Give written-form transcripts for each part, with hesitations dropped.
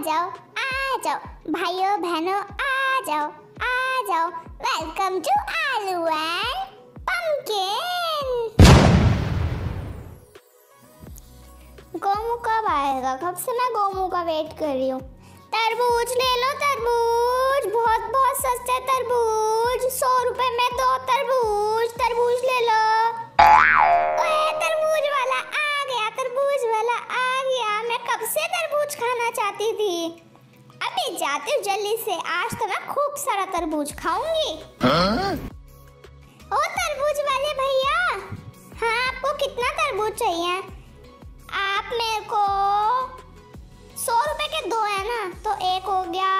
आ जाओ भाइयों बहनों, आ जाओ। Welcome to Aloo and Pumpkin. Gomu कब आएगा? कब से मैं गोमू का वेट कर रही हूँ। तरबूज ले लो, तरबूज बहुत बहुत सस्ते तरबूज, 100 रुपए में 2 तरबूज। तरबूज ले लो। ओए तरबूज वाला आ गया, तरबूज वाला आ गया। मैं कब से तरबूज खाना चाहती थी। अभी जाती हूँ जल्दी से, आज तो मैं खूब सारा तरबूज खाऊंगी। ओ तरबूज वाले भैया, हाँ आपको कितना तरबूज चाहिए? आप मेरे को 100 रुपए के 2 है ना, तो एक हो गया,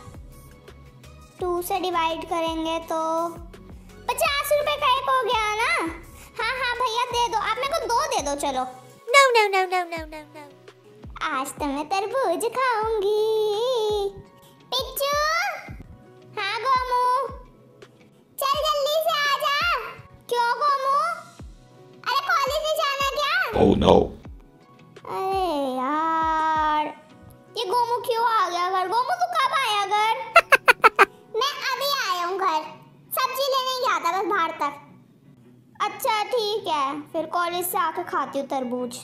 2 से डिवाइड करेंगे तो 50 रुपए का एक हो गया ना। हाँ भैया दे दो, आप मेरे को 2 दे दो चलो। No. आज तो मैं तरबूज खाऊंगी। पिच्चू, हाँ गोमू, चल जल्दी से आ जा। क्यों गोमू? अरे कॉलेज नहीं जाना क्या? Oh no. अरे यार, ये गोमू क्यों आ गया घर? गोमू तू कब आया घर? मैं अभी आया हूँ घर, सब्जी लेने गया था बस बाहर तक। अच्छा ठीक है, फिर कॉलेज से आके खाती हूँ तरबूज।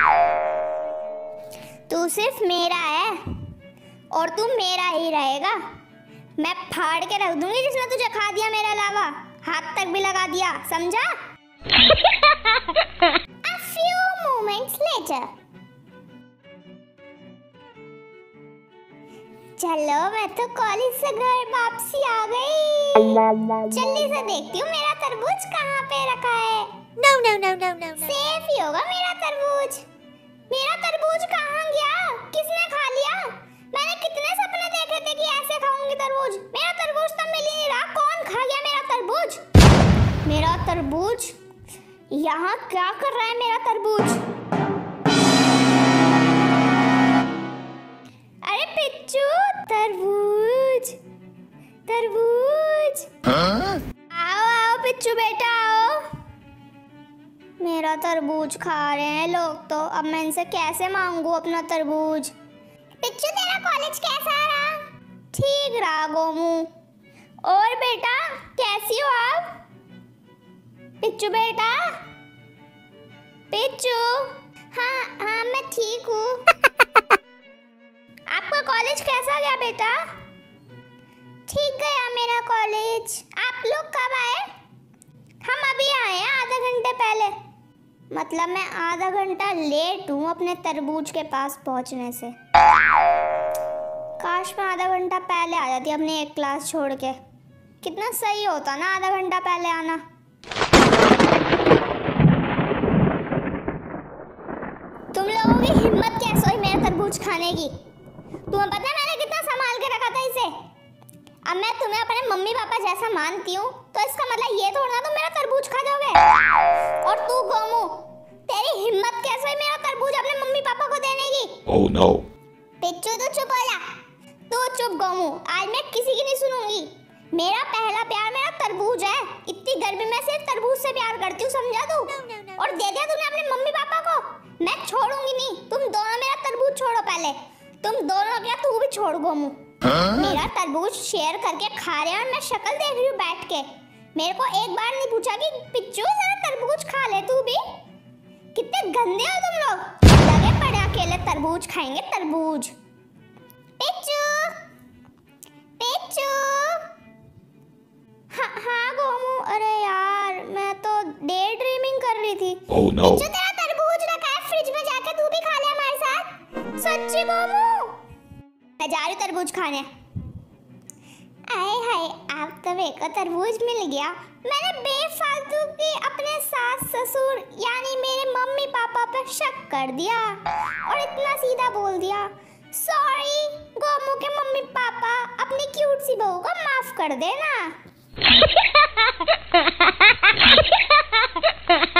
तू सिर्फ मेरा है और तू मेरा ही रहेगा। मैं फाड़ के रख दूंगी जिसने तुझे खा दिया, मेरे अलावा हाथ तक भी लगा दिया, समझा? A few moments later. चलो मैं तो कॉलेज से घर वापसी आ गई। जल्दी से देखती हूँ मेरा तरबूज कहाँ पे रखा है। No. सेफ ही होगा मेरा तरबूज। मेरा तरबूज कहाँ गया? किसने खा लिया? मैंने कितने सपने देखे थे कि ऐसे खाऊंगी तरबूज। मेरा तरबूज तो मिल ही नहीं रहा। कौन खा गया मेरा तरबूज? मेरा तरबूज यहाँ क्या कर रहा है मेरा तरबूज? अरे पिच्चू, तरबूज। आओ पिच्चू बेटा आओ। मेरा तरबूज खा रहे हैं लोग तो अब मैं इनसे कैसे मांगू अपना तरबूज। पिच्चू तेरा कॉलेज कैसा रहा? ठीक रहा गोमू। और बेटा कैसी हो आप? पिच्चू बेटा, पिच्चू। हाँ मैं ठीक हूँ। आपका कॉलेज कैसा गया बेटा? ठीक गया मेरा कॉलेज। आप लोग कब आए? हम अभी आए हैं, आधा घंटे पहले। मतलब मैं आधा घंटा लेट हूँ अपने तरबूज के पास पहुँचने से। काश मैं आधा घंटा पहले आ जाती अपनी एक क्लास छोड़ के। कितना सही होता ना आधा घंटा पहले आना। तुम लोगों की हिम्मत कैसे हुई मेरा तरबूज खाने की? तुम्हें पता है मैंने कितना संभाल के रखा था इसे। अब मैं तुम्हें अपने मम्मी पापा जैसा मानती हूँ तो इसका मतलब ये थोड़ा ना तुम मेरा तरबूज खा जाओगे। और तू गोमू, तेरी हिम्मत कैसे हुई मेरा तरबूज अपने मम्मी पापा को देने की? Oh no. पिच्चू तू चुप हो जा। तू चुप गोमू, आज मैं किसी की नहीं सुनूंगी। मेरा पहला प्यार मेरा तरबूज है। इतनी गर्मी में सिर्फ तरबूज से प्यार करती हूँ, समझा तू? और दे दिया तूने अपने मम्मी पापा को। मैं छोड़ूंगी नहीं, तुम दोनों मेरा तरबूज छोड़ो पहले। तुम दोनों क्या, तू भी छोड़ गोमू। मेरा तरबूज शेयर करके खा रहे हैं और मैं शक्ल देख रही हूँ बैठ के। मेरे को एक बार नहीं पूछा कि पिच्चू जरा तरबूज खा ले तू भी। कितने गंदे हो तुम लोग। लगे पड़े अकेले तरबूज खाएंगे तरबूज। पिच्चू, पिच्चू। हाँ गोमू, अरे यार मैं तो डे ड्रीमिंग कर रही थी। Oh no. पिच्चू तेरा तरबूज रखा है फ्रिज में, जाके तू भी खा ले हमारे साथ। सच्ची गोमू? मैं जा रही हूँ तरबूज खाने। हाय आप तो मेरे को तरबूज मिल गया। मैंने बेफालतू की अपने सास ससुर यानी मेरे मम्मी पापा पर शक कर दिया और इतना सीधा बोल दिया। सॉरी गोमू के मम्मी पापा, अपनी क्यूट सी बहू को माफ कर देना।